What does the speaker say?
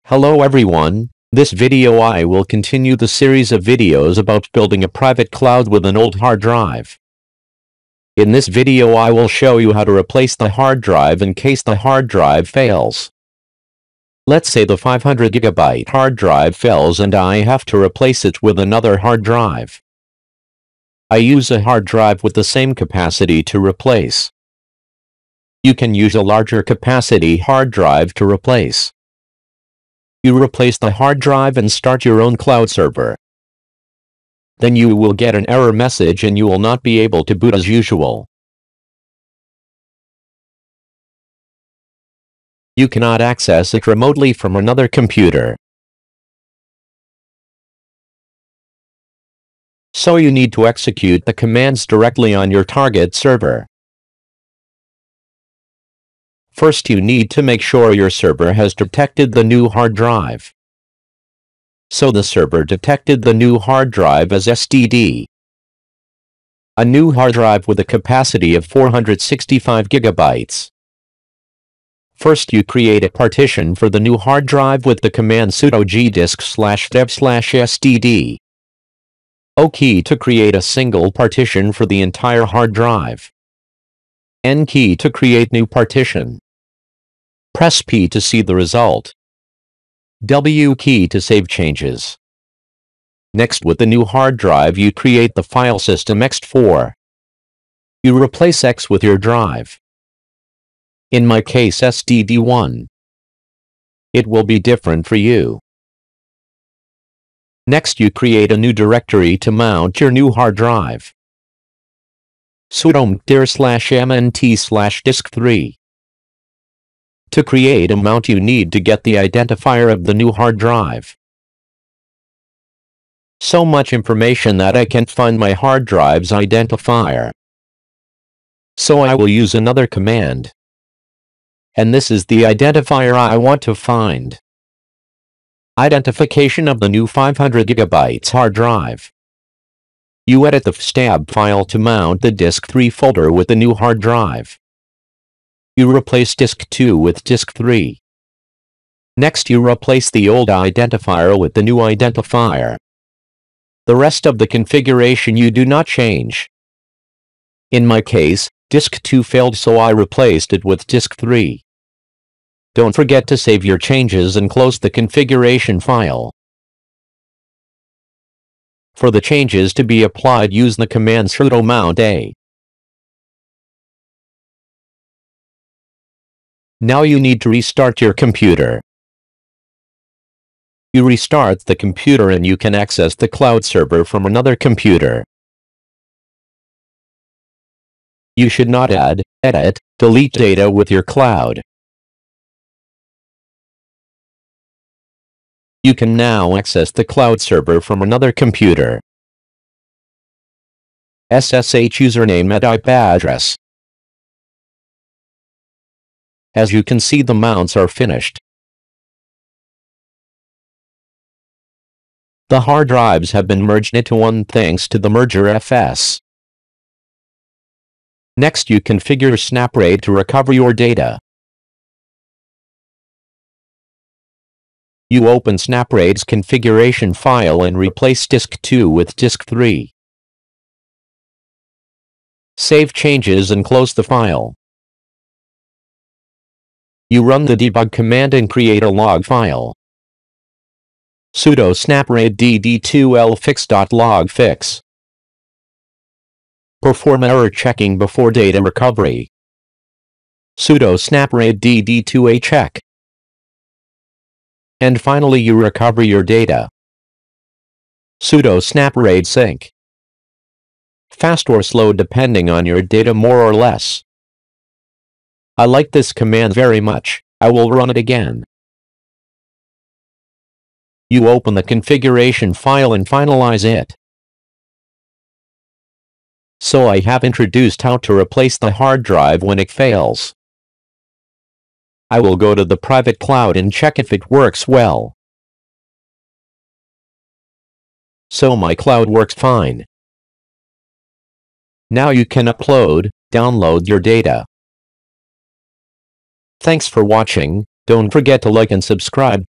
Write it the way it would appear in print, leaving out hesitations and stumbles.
Hello everyone, this video I will continue the series of videos about building a private cloud with an old hard drive. In this video I will show you how to replace the hard drive in case the hard drive fails. Let's say the 500GB hard drive fails and I have to replace it with another hard drive. I use a hard drive with the same capacity to replace. You can use a larger capacity hard drive to replace. You replace the hard drive and start your own cloud server. Then you will get an error message and you will not be able to boot as usual. You cannot access it remotely from another computer. So you need to execute the commands directly on your target server. First, you need to make sure your server has detected the new hard drive. So the server detected the new hard drive as STD. A new hard drive with a capacity of 465 GB. First, you create a partition for the new hard drive with the command sudo gdisk/dev/std. O key to create a single partition for the entire hard drive. N key to create new partition. Press P to see the result. W key to save changes. Next, with the new hard drive you create the file system ext4. You replace X with your drive. In my case STD1. It will be different for you. Next, you create a new directory to mount your new hard drive. Sudo mkdir/mnt/disk3. To create a mount you need to get the identifier of the new hard drive. So much information that I can't find my hard drive's identifier. So I will use another command. And this is the identifier I want to find. Identification of the new 500GB hard drive. You edit the stab file to mount the disk3 folder with the new hard drive. You replace disk 2 with disk 3. Next, you replace the old identifier with the new identifier. The rest of the configuration you do not change. In my case, disk 2 failed, so I replaced it with disk 3. Don't forget to save your changes and close the configuration file. For the changes to be applied, use the command sudo mount a. Now you need to restart your computer. You restart the computer and you can access the cloud server from another computer. You should not add, edit, delete data with your cloud. You can now access the cloud server from another computer. SSH username and IP address. As you can see, the mounts are finished. The hard drives have been merged into one thanks to the merger FS. Next, you configure SnapRAID to recover your data. You open SnapRAID's configuration file and replace disk 2 with disk 3. Save changes and close the file. You run the debug command and create a log file. Sudo snapraid dd2lfix.log fix. Perform error checking before data recovery. Sudo snapraid dd2a check. And finally you recover your data. Sudo snapraid sync. Fast or slow depending on your data, more or less. I like this command very much. I will run it again. You open the configuration file and finalize it. So I have introduced how to replace the hard drive when it fails. I will go to the private cloud and check if it works well. So my cloud works fine. Now you can upload, download your data. Thanks for watching. Don't forget to like and subscribe.